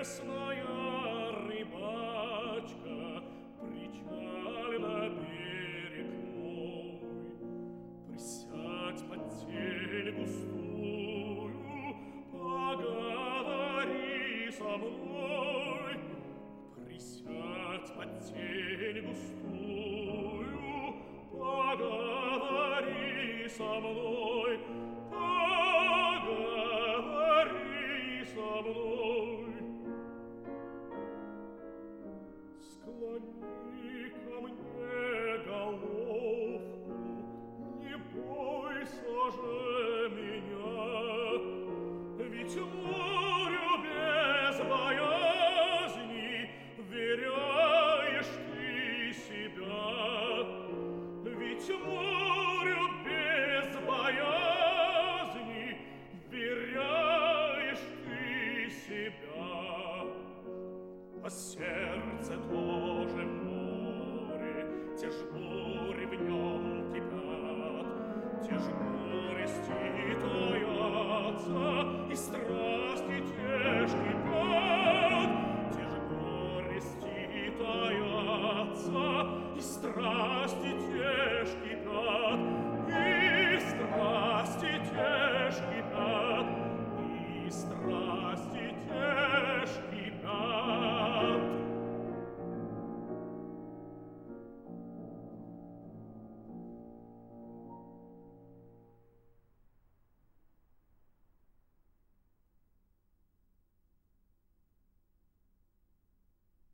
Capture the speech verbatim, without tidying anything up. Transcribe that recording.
Пресная рыбачка, причаль на берег мой. Присядь под тень густую, поговори со мной. Присядь под тень густую, поговори со мной. Поговори со мной. Склони ко мне головку, не бойся же меня, ведь морю без боязни вверяешь ты себя, ведь морю без боязни вверяешь ты себя. А сердце тоже море, те ж бури в нем кипят, те ж горести таятся, и страсти те ж кипят, те ж горести таятся, и страсти те ж кипят, и страсти те ж кипят, и страсти те ж кипят.